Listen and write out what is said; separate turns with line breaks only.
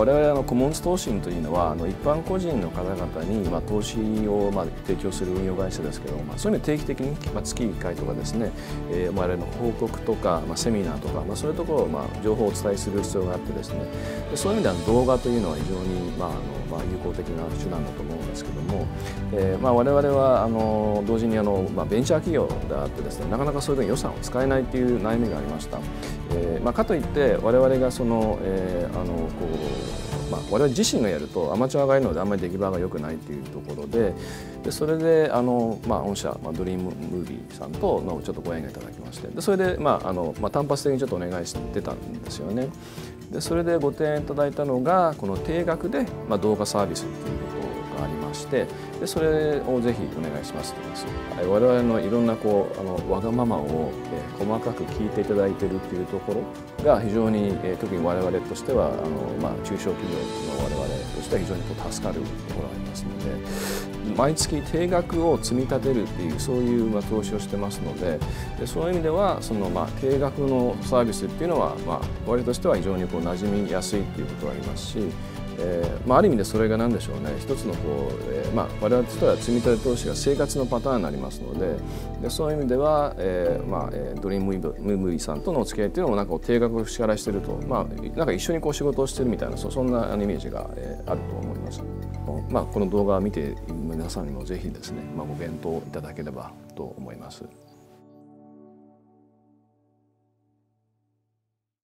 我々コモンズ投信というのは一般個人の方々に投資を提供する運用会社ですけども、そういう意味で定期的に月1回とかですね、我々の報告とかセミナーとかそういうところを情報をお伝えする必要があってですね、そういう意味では動画というのは非常に有効的な手段だと思うんですけども、我々は同時にベンチャー企業であってですね、なかなかそういうふうに予算を使えないという悩みがありました。かといって我々が我々自身がやるとアマチュアがいるのであんまり出来場が良くないというところで、それで御社ドリームムービーさんとちょっとご縁がいただきまして、それで単発的にちょっとお願いしてたんですよね。でそれでご提案いただいたのがこの定額で動画サービスということがありまして、でそれをぜひお願いしますと言います。我々のいろんなわがままを細かく聞いていただいているというところが非常に特に我々としては中小企業の我々としては非常に助かるところがありますので、毎月定額を積み立てるっていうそういう投資をしてますので、そういう意味では定額のサービスっていうのは我々としては非常に馴染みやすいっていうことがありますし、ある意味でそれが何でしょうね、一つの我々としては積み立て投資が生活のパターンになりますので、そういう意味では、ドリームムービーさんとのお付き合いっていうのも定額を支払いしてると、なんか一緒に仕事をしてるみたいなそんなイメージがあると思います。この動画を見て皆さんにもぜひですね、ご検討いただければと思います。